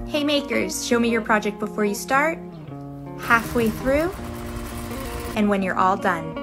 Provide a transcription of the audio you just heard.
Hey makers, show me your project before you start, halfway through, and when you're all done.